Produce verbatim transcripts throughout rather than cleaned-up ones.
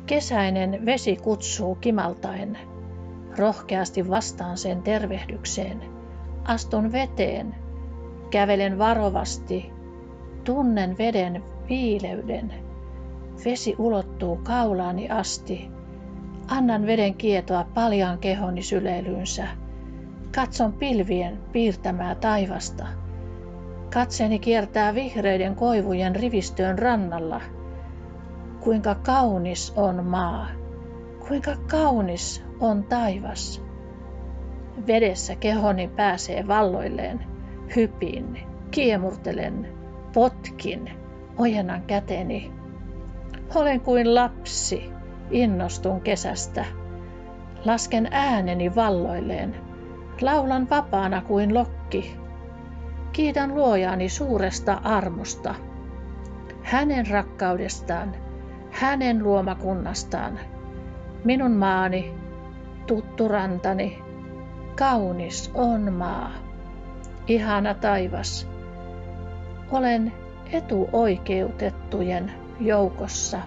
Kesäinen vesi kutsuu kimaltaen. Rohkeasti vastaan sen tervehdykseen. Astun veteen. Kävelen varovasti. Tunnen veden viileyden. Vesi ulottuu kaulaani asti. Annan veden kietoa paljaan kehoni syleilyynsä. Katson pilvien piirtämää taivasta. Katseeni kiertää vihreiden koivujen rivistöön rannalla. Kuinka kaunis on maa. Kuinka kaunis on taivas. Vedessä kehoni pääsee valloilleen. Hypin, kiemurtelen, potkin, ojennan käteni. Olen kuin lapsi, innostun kesästä. Lasken ääneni valloilleen. Laulan vapaana kuin lokki. Kiitän luojani suuresta armosta. Hänen rakkaudestaan, hänen luomakunnastaan. Minun maani, tuttu rantani, kaunis on maa. Ihana taivas. Olen etuoikeutettujen joukossa.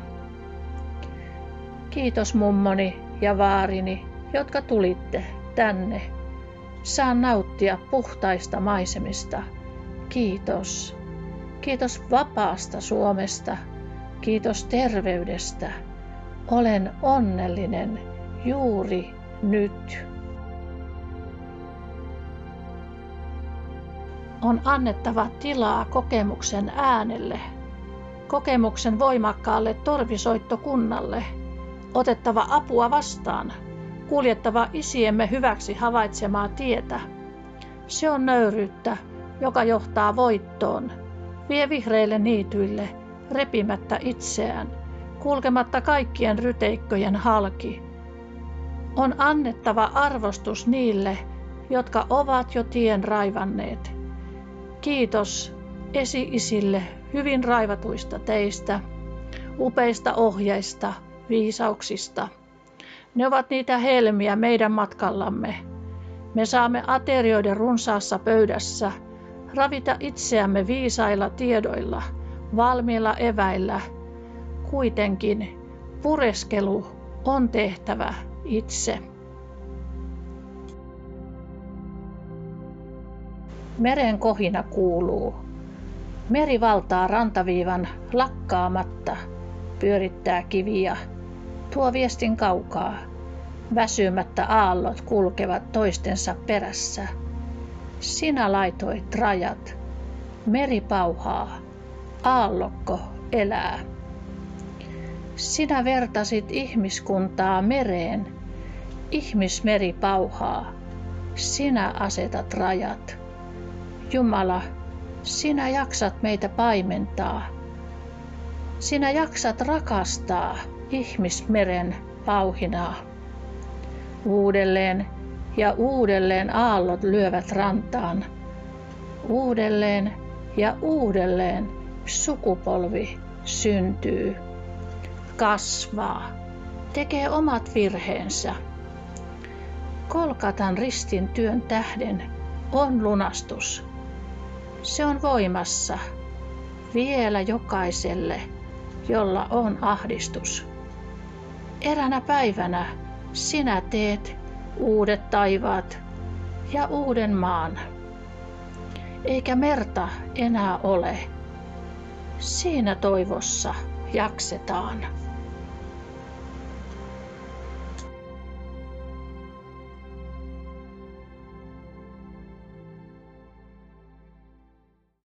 Kiitos mummoni ja vaarini, jotka tulitte tänne. Saan nauttia puhtaista maisemista. Kiitos. Kiitos vapaasta Suomesta. Kiitos terveydestä. Olen onnellinen juuri nyt. On annettava tilaa kokemuksen äänelle, kokemuksen voimakkaalle torvisoittokunnalle, otettava apua vastaan, kuljettava isiemme hyväksi havaitsemaa tietä. Se on nöyryyttä, joka johtaa voittoon, vie vihreille niityille, repimättä itseään, kulkematta kaikkien ryteikköjen halki. On annettava arvostus niille, jotka ovat jo tien raivanneet. Kiitos esi-isille hyvin raivatuista teistä, upeista ohjeista, viisauksista. Ne ovat niitä helmiä meidän matkallamme. Me saamme aterioiden runsaassa pöydässä, ravita itseämme viisailla tiedoilla, valmiilla eväillä. Kuitenkin pureskelu on tehtävä itse. Meren kohina kuuluu. Meri valtaa rantaviivan lakkaamatta, pyörittää kiviä, tuo viestin kaukaa. Väsymättä aallot kulkevat toistensa perässä. Sinä laitoit rajat. Meri pauhaa. Aallokko elää. Sinä vertasit ihmiskuntaa mereen. Ihmismeri pauhaa. Sinä asetat rajat. Jumala, sinä jaksat meitä paimentaa. Sinä jaksat rakastaa ihmismeren pauhinaa. Uudelleen ja uudelleen aallot lyövät rantaan. Uudelleen ja uudelleen sukupolvi syntyy, kasvaa, tekee omat virheensä. Kolkatan ristin työn tähden on lunastus. Se on voimassa vielä jokaiselle, jolla on ahdistus. Eränä päivänä sinä teet uudet taivaat ja uuden maan. Eikä merta enää ole. Siinä toivossa jaksetaan.